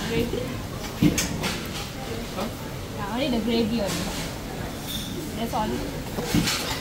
Gravy? Yeah, only the gravy only. That's all.